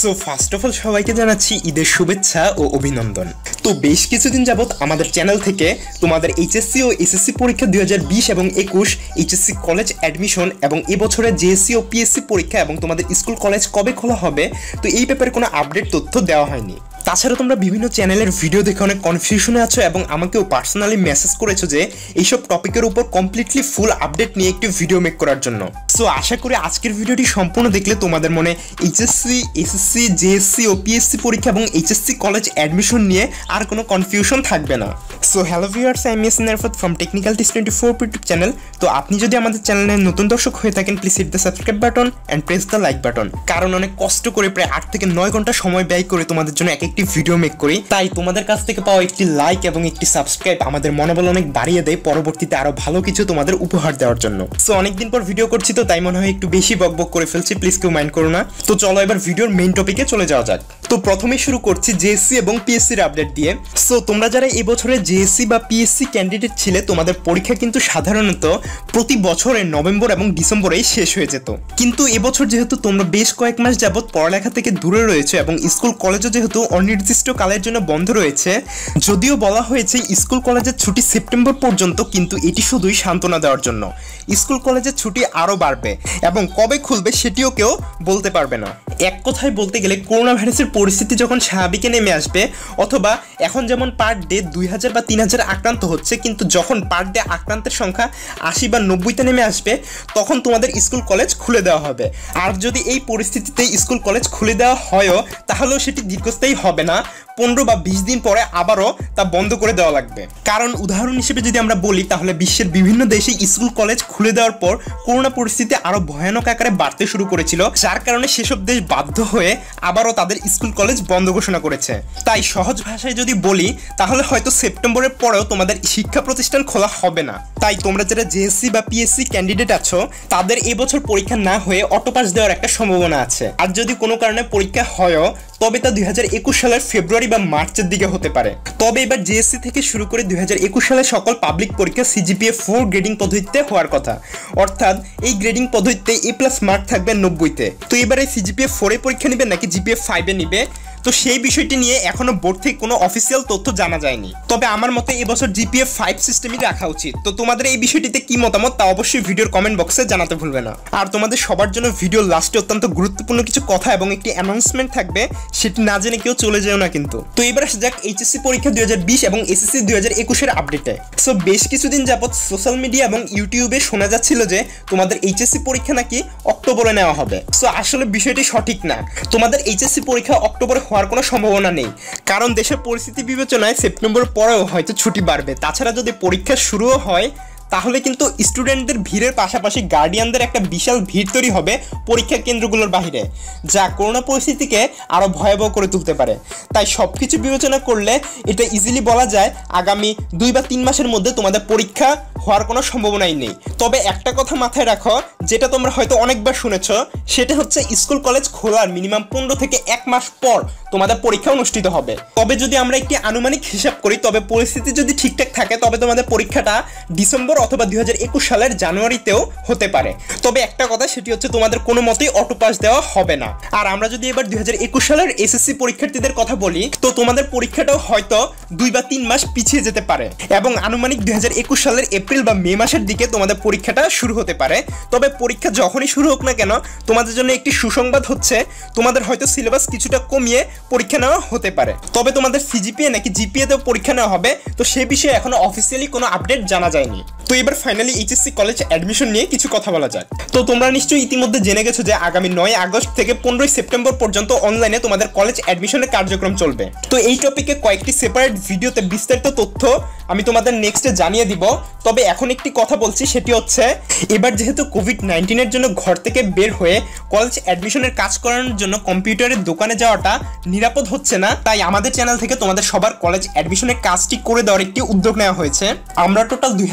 So first of all সবাইকে জানাচ্ছি ঈদের শুভেচ্ছা ও অভিনন্দন। তো বেশ কিছুদিন যাবত আমাদের চ্যানেল থেকে তোমাদের এইচএসসি ও এসএসসি পরীক্ষা 2020 এবং 21, এইচএসসি কলেজ অ্যাডমিশন এবং এবছরের জেএসসি ও পিএসসি পরীক্ষা এবং তোমাদের স্কুল কলেজ কবে খোলা হবে, তো এই ব্যাপারে কোনো আপডেট তথ্য দেওয়া হয়নি। তাছাড়া তোমরা বিভিন্ন চ্যানেলের ভিডিও দেখে অনেক কনফিউশনে আছো এবং আমাকেও পার্সোনালি মেসেজ করেছো যে এইসব টপিকের উপর কমপ্লিটলি ফুল আপডেট নিয়ে একটি ভিডিও মেক করার জন্য। সো আশা করি আজকের ভিডিওটি সম্পূর্ণ দেখলে তোমাদের মনে এইচএসসি, এসএসসি, জেএসসি ও পিএসসি পরীক্ষা এবং এইচএসসি কলেজ অ্যাডমিশন নিয়ে আর কোনো কনফিউশন থাকবে না। So hello viewers, I am Yasin Arafat from technical tips 24 YouTube channel. তো আপনি যদি আমাদের চ্যানেলের নতুন দর্শক হয়ে থাকেন, please hit the subscribe button and press the like button. কারণ অনেক কষ্ট করে প্রায় 8 থেকে 9 ঘন্টা সময় ব্যয় করে তোমাদের জন্য একটি ভিডিও মেক করি, তাই তোমাদের কাছ থেকে পাওয়া একটি লাইক এবং একটি সাবস্ক্রাইব আমাদের মনোবল অনেক বাড়িয়ে দেয় পরবর্তীতে আরো ভালো কিছু তোমাদের উপহার দেওয়ার জন্য। সো অনেকদিন পর ভিডিও করছি, তো তাই মনে হয় একটু বেশি বকবক করে ফেলছি, প্লিজ কেউ মাইন্ড করো না। তো চলো এবার ভিডিওর মেইন টপিকে চলে যাওয়া যাক। তো প্রথমে শুরু করছি জেএসসি এবং পিএসসির আপডেট দিয়ে। সো তোমরা যারা এবছরে জেএসসি বা পিএসসি ক্যান্ডিডেট ছিলে, তোমাদের পরীক্ষা কিন্তু সাধারণত প্রতি বছরের নভেম্বর এবং ডিসেম্বরেই শেষ হয়ে যেত। কিন্তু এবছর যেহেতু তোমরা বেশ কয়েক মাস যাবত পড়ালেখা থেকে দূরে রয়েছে এবং স্কুল কলেজও যেহেতু অনির্দিষ্ট কালের জন্য বন্ধ রয়েছে, যদিও বলা হয়েছে স্কুল কলেজের ছুটি সেপ্টেম্বর পর্যন্ত, কিন্তু এটি শুধুই সান্ত্বনা দেওয়ার জন্য। স্কুল কলেজের ছুটি আরও বাড়বে এবং কবে খুলবে সেটিও কেউ বলতে পারবে না। এক কথায় বলতে গেলে করোনা ভাইরাসের পরিস্থিতি যখন স্বাভাবিকে নেমে আসবে, অথবা এখন যেমন পার ডে 2000 বা 3000 আক্রান্ত হচ্ছে, কিন্তু যখন পার ডে আক্রান্তের সংখ্যা 80 বা 90তে নেমে আসবে, তখন তোমাদের স্কুল কলেজ খুলে দেওয়া হবে। আর যদি এই পরিস্থিতিতে স্কুল কলেজ খুলে দেওয়া হয়ও, তাহলেও সেটি দীর্ঘস্থায়ী হবে না, 15 বা 20 দিন পরে আবারও তা বন্ধ করে দেওয়া লাগবে। কারণ উদাহরণ হিসেবে যদি আমরা বলি, তাহলে বিশ্বের বিভিন্ন দেশে স্কুল কলেজ খুলে দেওয়ার পর করোনা পরিস্থিতি আরো ভয়ানক আকারে বাড়তে শুরু করেছিল, যার কারণে সেসব দেশ বাধ্য হয়ে আবারও তাদের স্কুল কলেজ বন্ধ ঘোষণা করেছে। তাই সহজ ভাষায় যদি বলি, তাহলে হয়তো সেপ্টেম্বরের পরেও তোমাদের শিক্ষা প্রতিষ্ঠান খোলা হবে না। তাই তোমরা যারা জেএসসি বা পিএসসি ক্যান্ডিডেট আছো, তাদের এবছর পরীক্ষা না হয়ে অটোপাস দেওয়ার একটা সম্ভাবনা আছে। আর যদি কোনো কারণে পরীক্ষা হয়ও, তবে তা 2021 সালের ফেব্রুয়ারি বা মার্চের দিকে হতে পারে। তবে এবার জেএসসি থেকে শুরু করে 2021 সালে সকল পাবলিক পরীক্ষা সিজিপিএ 4 গ্রেডিং পদ্ধতিতে হওয়ার কথা। অর্থাৎ এই গ্রেডিং পদ্ধতিতে A+ মার্ক থাকবে 90-তে। তো এবার এই সিজিপিএ 4 এ পরীক্ষা নিবে নাকি জিপিএ 5 এ নিবে, তো সেই বিষয়টি নিয়ে এখনো বোর্ড থেকে কোনো অফিসিয়াল তথ্য জানা যায়নি। তবে আমার মতে এবছর জিপিএ 5 সিস্টেমই রাখা উচিত। তো তোমাদের এই বিষয়টিতে কি মতামত, তা অবশ্যই ভিডিওর কমেন্ট বক্সে জানাতে ভুলবে না। আর তোমাদের সবার জন্য ভিডিওর লাস্টে অত্যন্ত গুরুত্বপূর্ণ কিছু কথা এবং একটি অ্যানাউন্সমেন্ট থাকবে, সেটি না জেনে কেউ চলে যেও না কিন্তু। তো এবার আসা যাক এইচএসসি পরীক্ষা 2020 এবং এসএসসি 2021 এর আপডেটে। সো বেশ কিছুদিন যাবত সোশ্যাল মিডিয়া এবং ইউটিউবে শোনা যাচ্ছিল যে তোমাদের এইচএসসি পরীক্ষা নাকি অক্টোবরে নেওয়া হবে। সো আসলে বিষয়টি সঠিক না। তোমাদের এইচএসসি পরীক্ষা অক্টোবরে হওয়ার কোনো সম্ভাবনা নেই, কারণ দেশের পরিস্থিতি বিবেচনায় সেপ্টেম্বর পরেও হয়তো ছুটি বাড়বে। তাছাড়া যদি পরীক্ষা শুরুও হয়, তাহলে কিন্তু স্টুডেন্টদের ভিড়ের পাশাপাশি গার্ডিয়ানদের একটা বিশাল ভিড় তৈরি হবে পরীক্ষা কেন্দ্রগুলোর বাইরে, যা করোনা পরিস্থিতিকে আরও ভয়াবহ করে তুলতে পারে। তাই সব কিছু বিবেচনা করলে এটা ইজিলি বলা যায় আগামী 2 বা 3 মাসের মধ্যে তোমাদের পরীক্ষা হওয়ার কোনো সম্ভাবনাই নেই। তবে একটা কথা মাথায় রাখো, যেটা তোমরা হয়তো অনেকবার শুনেছ, সেটা হচ্ছে স্কুল কলেজ খোলার মিনিমাম 15 থেকে 1 মাস পর তোমাদের পরীক্ষা অনুষ্ঠিত হবে। তবে যদি আমরা একটি আনুমানিক হিসাব করি, তবে পরিস্থিতি যদি ঠিকঠাক থাকে, তবে তোমাদের পরীক্ষাটা ডিসেম্বর অথবা 2021 সালের জানুয়ারিতেও হতে পারে। তবে একটা কথা, সেটি হচ্ছে তোমাদের কোনো মতেই অটোপাস দেওয়া হবে না। আর আমরা যদি এবার 2021 সালের এসএসসি পরীক্ষার্থীদের কথা বলি, তো তোমাদের পরীক্ষাটাও হয়তো 2 বা 3 মাস পিছিয়ে যেতে পারে এবং আনুমানিক 2021 সালের এপ্রিল বা মে মাসের দিকে তোমাদের পরীক্ষাটা শুরু হতে পারে। তবে পরীক্ষা যখনই শুরু হোক না কেন, তোমাদের জন্য একটি সুসংবাদ হচ্ছে তোমাদের হয়তো সিলেবাস কিছুটা কমিয়ে পরীক্ষা নেওয়া হতে পারে। তবে তোমাদের সিজিপিএ নাকি জিপিএতেও পরীক্ষা নেওয়া হবে, তো সে বিষয়ে এখনো অফিসিয়ালি কোনো আপডেট জানা যায়নি। তো এবার ফাইনালি এইচএসসি কলেজ অ্যাডমিশন নিয়ে কিছু কথা বলা যাক। তো তোমরা নিশ্চয়ই ইতিমধ্যে জেনে গেছো যে আগামী 9 আগস্ট থেকে 15 সেপ্টেম্বর পর্যন্ত অনলাইনে তোমাদের কলেজ অ্যাডমিশনের কার্যক্রম চলবে। তো এই টপিকে কয়েকটি সেপারেট ভিডিওতে বিস্তারিত তথ্য আমি তোমাদের নেক্সটে জানিয়ে দিব। তবে এখন একটি কথা বলছি, সেটি হচ্ছে এবার যেহেতু কোভিড-19 এর জন্য ঘর থেকে বের হয়ে কলেজ অ্যাডমিশনের কাজ করানোর জন্য কম্পিউটারের দোকানে যাওয়াটা নিরাপদ হচ্ছে না, তাই আমাদের চ্যানেল থেকে তোমাদের সবার কলেজ অ্যাডমিশনের কাজটি করে দেওয়ার একটি উদ্যোগ নেওয়া হয়েছে। আমরা টোটাল 2000 জনের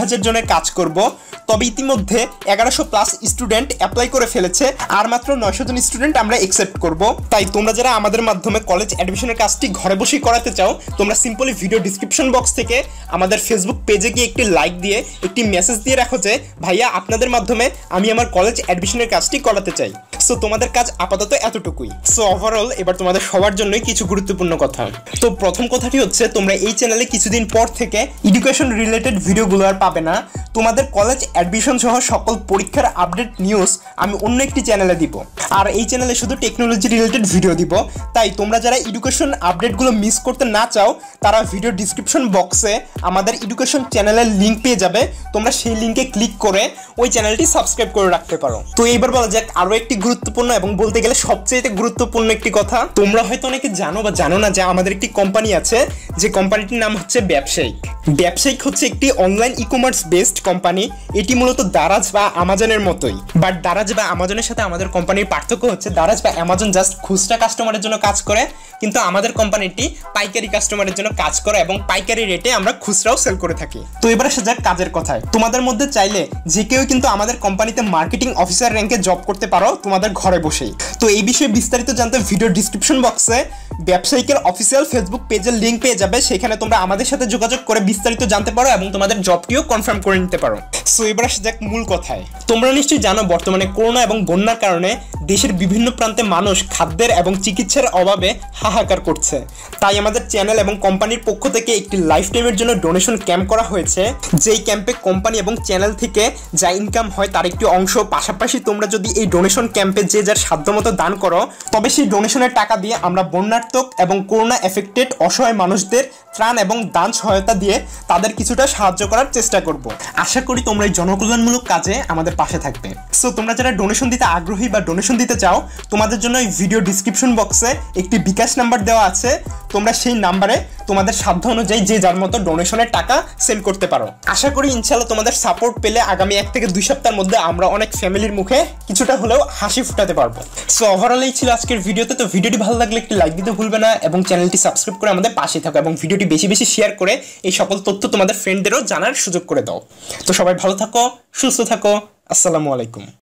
কাজ করব। তবে ইতিমধ্যে 1100+ স্টুডেন্ট অ্যাপ্লাই করে ফেলেছে, আর মাত্র 900 জন স্টুডেন্ট আমরা অ্যাকসেপ্ট করব। তাই তোমরা যারা আমাদের মাধ্যমে কলেজ অ্যাডমিশনের কাজটি ঘরে বসেই করাতে চাও, তোমরা সিম্পলি ভিডিও ডিসক্রিপশন বক্স থেকে আমাদের ফেসবুক পেজে গিয়ে একটি লাইক দিয়ে একটি মেসেজ দিয়ে রাখো যে ভাইয়া আপনাদের মাধ্যমে আমি আমার কলেজ অ্যাডমিশনের কাজটি করাতে চাই। সো তোমাদের কাজ আপাতত এতটুকুই। সো ওভারঅল এবার তোমাদের সবার জন্যই কিছু গুরুত্বপূর্ণ কথা। তো প্রথম কথাটি হচ্ছে, তোমরা এই চ্যানেলে কিছুদিন পর থেকে এডুকেশন রিলেটেড ভিডিওগুলো আর পাবে না। তোমাদের কলেজ অ্যাডমিশন সহ সকল পরীক্ষার আপডেট নিউজ আমি অন্য একটি চ্যানেলে দিব, আর এই চ্যানেলে শুধু টেকনোলজি রিলেটেড ভিডিও দিব। তাই তোমরা যারা এডুকেশন আপডেটগুলো মিস করতে না চাও, তারা ভিডিও ডিসক্রিপশন বক্সে আমাদের এডুকেশন চ্যানেলের লিঙ্ক পেয়ে যাবে। তোমরা সেই লিঙ্কে ক্লিক করে ওই চ্যানেলটি সাবস্ক্রাইব করে রাখতে পারো। তো এইবার বলা যাক আরও একটি গুরুত্বপূর্ণ এবং বলতে গেলে সবচেয়ে গুরুত্বপূর্ণ একটি কথা। তোমরা হয়তো অনেকে জানো বা জানো না যে আমাদের একটি কোম্পানি আছে, যে কোম্পানিটির নাম হচ্ছে ব্যবসায়িক। ব্যবসায়িক হচ্ছে একটি online e commerce based company. এটি মূলত দারাজ বা আমাজনের মতোই, বাট দারাজ বা আমাজনের সাথে আমাদের কোম্পানির পার্থক্য হচ্ছে দারাজ বা অ্যামাজন জাস্ট খুচরা কাস্টমারের জন্য কাজ করে, কিন্তু আমাদের কোম্পানিটি পাইকারি কাস্টমারের জন্য কাজ করে এবং পাইকারি রেটে আমরা খুচরাও সেল করে থাকি। তো এবার আসা যাক কাজের কথায়। তোমাদের মধ্যে চাইলে যে কেউ কিন্তু আমাদের কোম্পানিতে মার্কেটিং অফিসার র্যাঙ্কে জব করতে পারো তোমাদের ঘরে বসেই। তো এই বিষয়ে বিস্তারিত জানতে ভিডিও ডিসক্রিপশন বক্সে ব্যবসায়িকের অফিসিয়াল ফেসবুক পেজের লিঙ্ক পেয়ে যাবে। সেখানে তোমরা আমাদের সাথে যোগাযোগ করে বিস্তারিত জানতে পারো এবং তোমাদের জবটিও কনফার্ম করে নিতে পারো। সো এবার আসা যাক মূল কথায়। তোমরা নিশ্চয়ই জানো বর্তমানে করোনা এবং বন্যার কারণে দেশের বিভিন্ন প্রান্তে মানুষ খাদ্যের এবং চিকিৎসার অভাবে হাহাকার করছে। তাই আমাদের চ্যানেল এবং কোম্পানির পক্ষ থেকে একটি লাইফ টাইমের জন্য ডোনেশন ক্যাম্প করা হয়েছে। যেই ক্যাম্পে কোম্পানি এবং চ্যানেল থেকে যা ইনকাম হয় তার একটি অংশ, পাশাপাশি তোমরা যদি এই ডোনেশন ক্যাম্পে যে যার সাধ্যমতো দান করো, তবে সেই ডোনেশনের টাকা দিয়ে আমরা বন্যার্থক এবং করোনা এফেক্টেড অসহায় মানুষদের ত্রাণ এবং দান সহায়তা দিয়ে তাদের কিছুটা সাহায্য করার চেষ্টা করব। আশা করি তোমরা এই জনকল্যাণমূলক কাজে আমাদের পাশে থাকবে। সো তোমরা যারা ডোনেশন দিতে আগ্রহী বা ডোনেশন দিতে চাও, তোমাদের জন্য এই ভিডিও ডিসক্রিপশন বক্সে একটি বিকাশ নাম্বার দেওয়া আছে। তোমরা সেই নাম্বারে তোমাদের সাধ্য অনুযায়ী যে যার মতো ডোনেশনের টাকা সেন্ড করতে পারো। আশা করি ইনশাআল্লাহ তোমাদের সাপোর্ট পেলে আগামী 1 থেকে 2 সপ্তাহের মধ্যে আমরা অনেক ফ্যামিলির মুখে কিছুটা হলেও হাসি ফুটাতে পারবো। সো ওভারঅল এই ছিল আজকের ভিডিওতে। তো ভিডিওটি ভালো লাগলে একটি লাইক দিতে ভুলবে না এবং চ্যানেলটি সাবস্ক্রাইব করে আমাদের পাশে থাকো এবং ভিডিওটি বেশি বেশি শেয়ার করে এই সকল তথ্য তোমাদের ফ্রেন্ডদেরও জানার সুযোগ করে দাও। তো সবাই ভালো থাকো, সুস্থ থাকো। আসসালামু আলাইকুম।